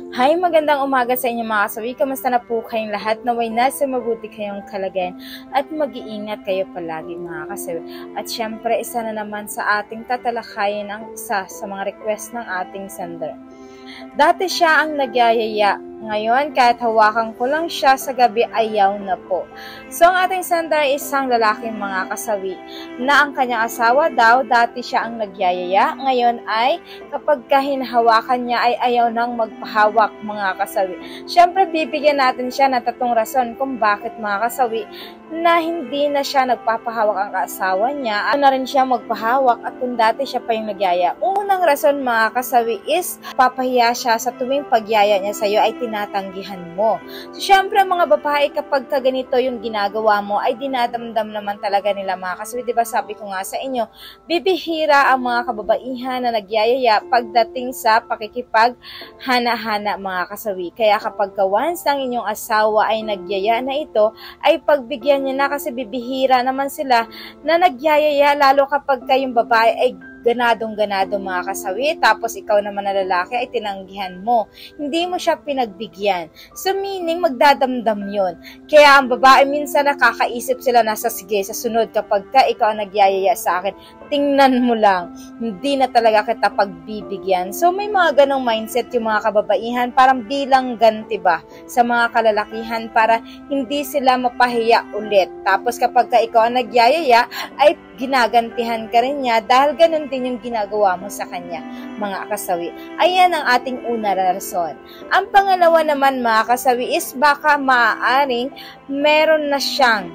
Hi, magandang umaga sa inyo mga kasawi. Kamusta na po kayong lahat? Naway nasa mabuti kayong kalagayan at mag-iingat kayo palagi mga kasawi. At syempre, isa na naman sa ating tatalakayin ang isa sa mga request ng ating sender. Dati siya ang nagyayaya. Ngayon, kahit hawakan ko lang siya sa gabi, ayaw na po. So, ang ating sender ay isang lalaking mga kasawi na ang kanyang asawa daw, dati siya ang nagyayaya. Ngayon ay kapag hinahawakan niya ay ayaw nang magpahawak mga kasawi. Siyempre, bibigyan natin siya ng tatlong rason kung bakit mga kasawi na hindi na siya nagpapahawak ang asawa niya. Ano na rin siya magpahawak at kung dati siya pa yung nagyaya. Unang rason mga kasawi is papahiya siya sa tuwing pagyaya niya sa'yo ay tinatanggihan mo. So, syempre mga babae kapag ganito yung ginagawa mo ay dinadamdam naman talaga nila mga kasawi. Diba sabi ko nga sa inyo, bibihira ang mga kababaihan na nagyayaya pagdating sa pakikipaghana-hana mga kasawi. Kaya kapag once ang inyong asawa ay nagyaya na ito, ay pagbigyan niya na kasi bibihira naman sila na nagyayaya lalo kapag kayong babae ay ganadong-ganado mga kasawi, tapos ikaw naman na lalaki ay tinanggihan mo. Hindi mo siya pinagbigyan. So meaning, magdadamdam yun. Kaya ang babae minsan nakakaisip sila na sige, sa sunod kapag ikaw nagyayaya sa akin, tingnan mo lang, hindi na talaga kita pagbibigyan. So may mga ganong mindset yung mga kababaihan, parang bilang ganti ba sa mga kalalakihan para hindi sila mapahiya ulit. Tapos kapag ikaw ang nagyayaya, ay ginagantihan ka rin niya dahil ganun din yung ginagawa mo sa kanya, mga kasawi. Ayan ang ating una rason. Ang pangalawa naman mga kasawi is baka maaaring meron na siyang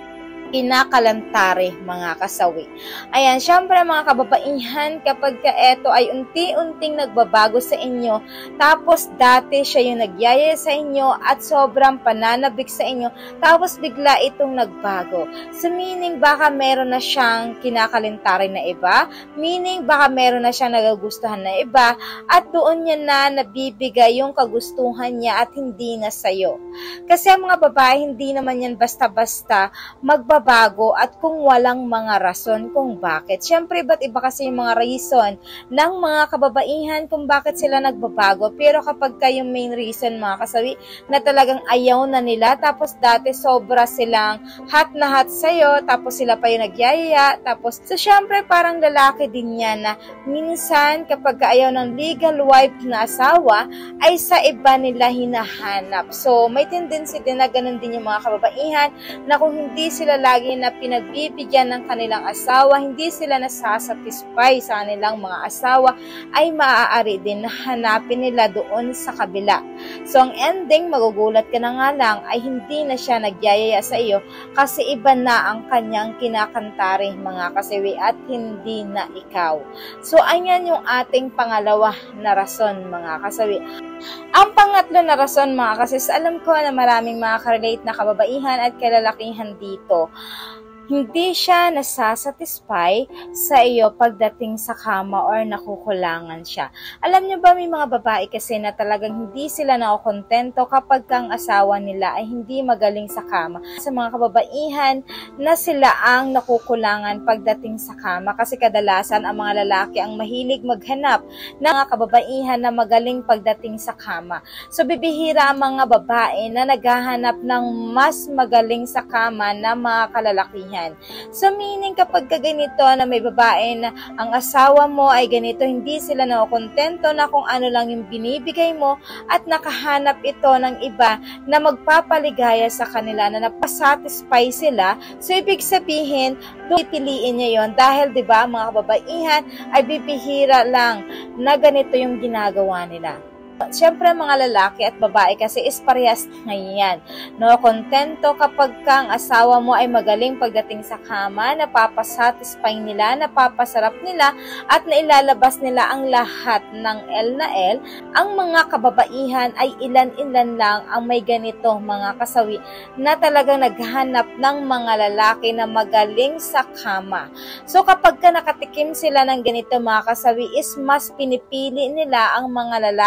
kinakalantare mga kasawi. Ayan, syempre mga kababaihan, kapag eto ay unti-unting nagbabago sa inyo, tapos dati siya yung nagyaya sa inyo at sobrang pananabik sa inyo, tapos bigla itong nagbago. So meaning baka meron na siyang kinakalantare na iba, meaning baka meron na siyang nagagustuhan na iba, at doon niya na nabibigay yung kagustuhan niya at hindi na sa'yo. Kasi ang mga babae, hindi naman yan basta-basta magbabago at kung walang mga rason kung bakit. Siyempre, ba't iba kasi yung mga reason ng mga kababaihan kung bakit sila nagbabago. Pero kapag kayong main reason mga kasawi na talagang ayaw na nila, tapos dati sobra silang hot na hot sa'yo, tapos sila pa yung nagyayaya, tapos so siyempre parang lalaki din yan na minsan kapag ayaw ng legal wife na asawa ay sa iba nila hinahanap. So may tendency din na ganun din yung mga kababaihan na kung hindi sila lagi na pinagbibigyan ng kanilang asawa, hindi sila nasasatisfy sa kanilang mga asawa, ay maaari din na hanapin nila doon sa kabila. So ang ending, magugulat ka na nga lang, ay hindi na siya nagyayaya sa iyo kasi iba na ang kanyang kinakantare mga kasawi at hindi na ikaw. So ayan yung ating pangalawa na rason mga kasawi. Ang pangatlo na rason mga kasis, alam ko na maraming makaka-relate na kababaihan at kalalakihan dito. Hindi siya nasasatisfy sa iyo pagdating sa kama or nakukulangan siya. Alam niyo ba may mga babae kasi na talagang hindi sila nakokontento kapag ang asawa nila ay hindi magaling sa kama. Sa mga kababaihan na sila ang nakukulangan pagdating sa kama kasi kadalasan ang mga lalaki ang mahilig maghanap ng mga kababaihan na magaling pagdating sa kama. So bibihira ang mga babae na naghahanap ng mas magaling sa kama na mga kalalakihan. So meaning kapag ganito na may babae na ang asawa mo ay ganito, hindi sila nakokontento na kung ano lang yung binibigay mo at nakahanap ito ng iba na magpapaligaya sa kanila na napasatisfy sila. So ibig sabihin, pipiliin niya yon dahil 'di ba mga kababaihan ay bibihira lang na ganito yung ginagawa nila. Siyempre mga lalaki at babae kasi is parehas ngayon. No, kontento kapag kang asawa mo ay magaling pagdating sa kama, napapasatisfy nila, napapasarap nila at nailalabas nila ang lahat ng L na L. Ang mga kababaihan ay ilan-ilan lang ang may ganito mga kasawi na talagang naghanap ng mga lalaki na magaling sa kama. So kapag nakatikim sila ng ganito mga kasawi is mas pinipili nila ang mga lalaki na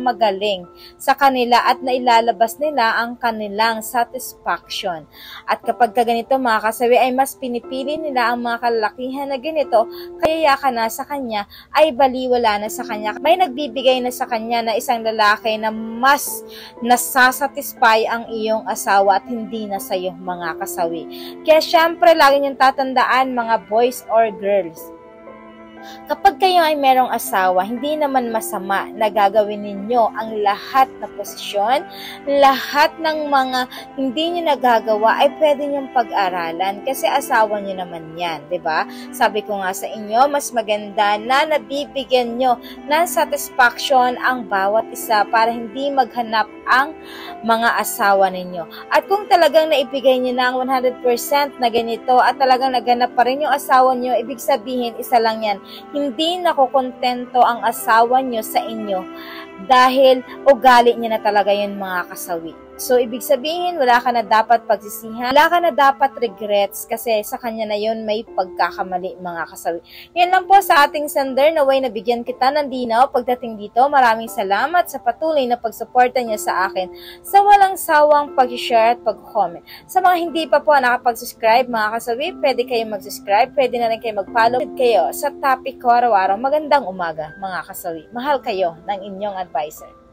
magaling sa kanila at nailalabas nila ang kanilang satisfaction. At kapag ganito mga kasawi ay mas pinipili nila ang mga kalalakihan na ganito, kaya ka na sa kanya ay baliwala na sa kanya. May nagbibigay na sa kanya na isang lalaki na mas nasasatisfy ang iyong asawa at hindi na sa iyo mga kasawi. Kaya syempre lagi niyong tatandaan mga boys or girls, kapag kayo ay merong asawa, hindi naman masama na gagawin ninyo ang lahat na posisyon, lahat ng mga hindi nyo nagagawa ay pwede nyong pag-aralan kasi asawa nyo naman yan, di ba? Sabi ko nga sa inyo, mas maganda na nabibigyan nyo ng satisfaction ang bawat isa para hindi maghanap ang mga asawa ninyo. At kung talagang naibigay nyo na ang 100% na ganito at talagang naganap pa rin yung asawa nyo, ibig sabihin, isa lang yan, hindi nakukontento ang asawa nyo sa inyo dahil ugali niya na talaga yun mga kasawi. So, ibig sabihin, wala ka na dapat pagsisihan, wala ka na dapat regrets kasi sa kanya na yun may pagkakamali mga kasawi. Yan lang po sa ating sender, naway nabigyan kita ng dinaw pagdating dito. Maraming salamat sa patuloy na pagsuporta niya sa akin sa walang sawang pag-share at pag-comment. Sa mga hindi pa po nakapag-subscribe mga kasawi, pwede kayo mag-subscribe, pwede na rin kayo mag-follow kayo sa topic ko araw-araw. Magandang umaga mga kasawi. Mahal kayo ng inyong advisor.